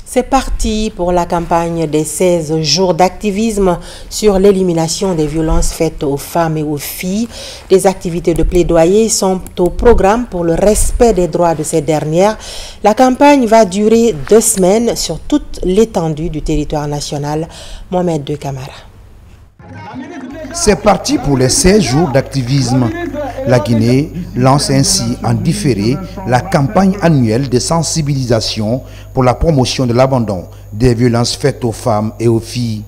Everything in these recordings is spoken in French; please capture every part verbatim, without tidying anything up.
C'est parti pour la campagne des seize jours d'activisme sur l'élimination des violences faites aux femmes et aux filles. Des activités de plaidoyer sont au programme pour le respect des droits de ces dernières. La campagne va durer deux semaines sur toute l'étendue du territoire national. Mohamed De Camara. C'est parti pour les seize jours d'activisme. La Guinée lance ainsi en différé la campagne annuelle de sensibilisation pour la promotion de l'abandon des violences faites aux femmes et aux filles.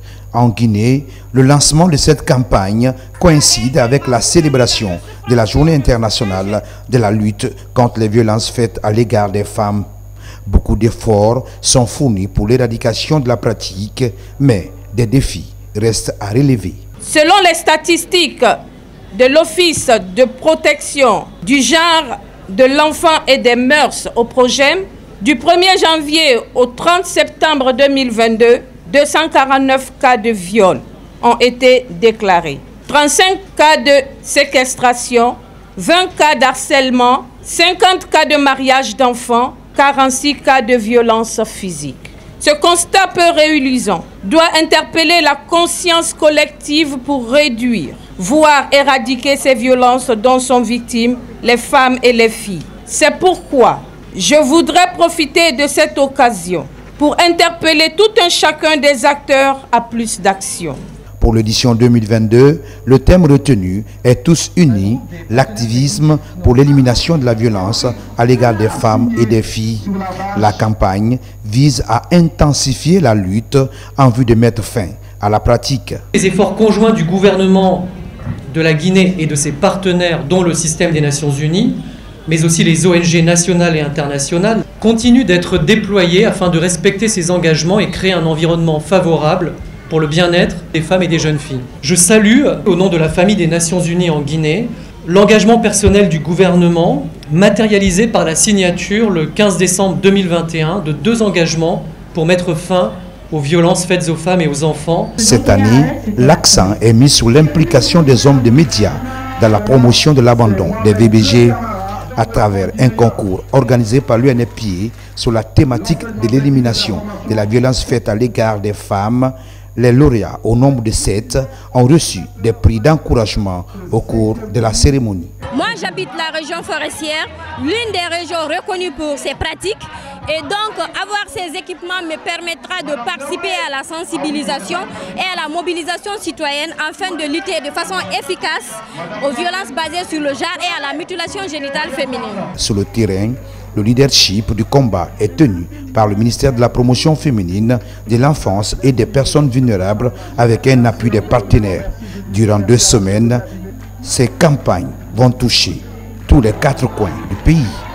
En Guinée, le lancement de cette campagne coïncide avec la célébration de la Journée internationale de la lutte contre les violences faites à l'égard des femmes. Beaucoup d'efforts sont fournis pour l'éradication de la pratique, mais des défis restent à relever. Selon les statistiques de l'Office de protection du genre, de l'enfant et des mœurs au Progem, du premier janvier au trente septembre deux mille vingt-deux, deux cent quarante-neuf cas de viol ont été déclarés. trente-cinq cas de séquestration, vingt cas d'harcèlement, cinquante cas de mariage d'enfants, quarante-six cas de violence physique. Ce constat peu réjouissant doit interpeller la conscience collective pour réduire, voire éradiquer ces violences dont sont victimes les femmes et les filles. C'est pourquoi je voudrais profiter de cette occasion pour interpeller tout un chacun des acteurs à plus d'action. Pour l'édition deux mille vingt-deux, le thème retenu est tous unis, l'activisme pour l'élimination de la violence à l'égard des femmes et des filles. La campagne vise à intensifier la lutte en vue de mettre fin à la pratique. Les efforts conjoints du gouvernement de la Guinée et de ses partenaires, dont le système des Nations Unies, mais aussi les O N G nationales et internationales, continuent d'être déployés afin de respecter ces engagements et créer un environnement favorable pour le bien-être des femmes et des jeunes filles. Je salue, au nom de la famille des Nations Unies en Guinée, l'engagement personnel du gouvernement, matérialisé par la signature le quinze décembre deux mille vingt et un de deux engagements pour mettre fin aux violences faites aux femmes et aux enfants. Cette année, l'accent est mis sur l'implication des hommes des médias dans la promotion de l'abandon des V B G à travers un concours organisé par l'U N F P A sur la thématique de l'élimination de la violence faite à l'égard des femmes. Les lauréats, au nombre de sept, ont reçu des prix d'encouragement au cours de la cérémonie. Moi, j'habite la région forestière, l'une des régions reconnues pour ses pratiques. Et donc, avoir ces équipements me permettra de participer à la sensibilisation et à la mobilisation citoyenne afin de lutter de façon efficace aux violences basées sur le genre et à la mutilation génitale féminine. Sur le terrain, le leadership du combat est tenu par le ministère de la Promotion féminine, de l'enfance et des personnes vulnérables avec un appui des partenaires. Durant deux semaines, ces campagnes vont toucher tous les quatre coins du pays.